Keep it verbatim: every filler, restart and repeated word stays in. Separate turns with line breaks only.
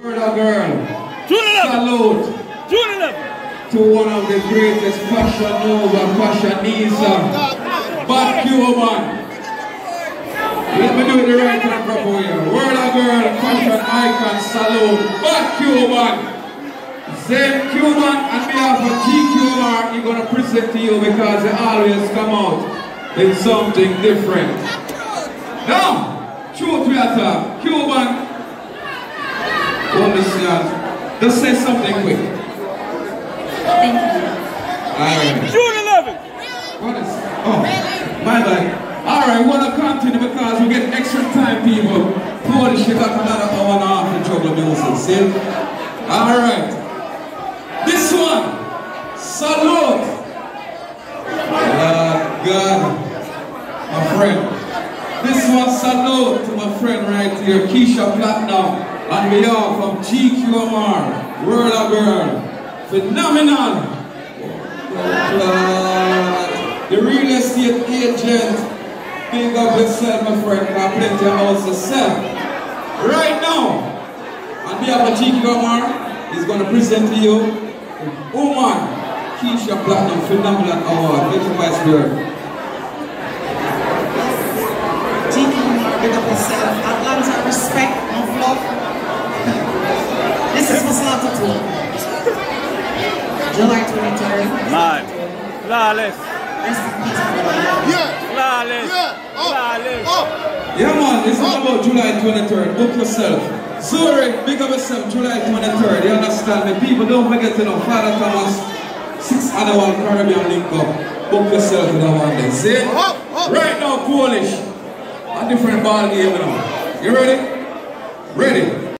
A girl, salute to one of the greatest fashion nova, fashionista, bad Cuban. Let me do it the right time proper here. Word a girl, fashion icon, salute, bad Cuban. Zen Cuban and behalf of G Q R, he's gonna present to you because they always come out in something different. Now, truth we are talking, Cuban. Understand? Just say something quick.
Thank you.
Alright.
June eleventh.
What is? Oh, my bad. Alright, we want to continue because we get extra time, people. Polish, you got another hour and a half to juggle music, see? Alright. This one. Salute. Uh, God. My friend. This one, salute to my friend right here, Keisha Platinum. On behalf of G Q R, Word a Girl, phenomenal. Uh, the real estate agent, big up yourself, my friend, got plenty of house to sell. Right now, on behalf of G Q R, he's going to present to you Woman Keisha Platinum Phenomenal Award. Get your vice girl.
G Q R, big up yourself. Atlanta, respect and love. This is for Slaughter two. July twenty-third.
Live. Flawless.
Yeah.
Flawless.
Yeah. Oh.
Flawless.
Oh. Yeah, man, it's all about July twenty-third. Book yourself. Zurich, big up yourself, July twenty-third. You understand me? People, don't forget to know Father Thomas, sixth annual Caribbean link up. Book yourself in that one day. See? Oh. Oh. Right now, Polish. A different ball game now. You ready? Ready.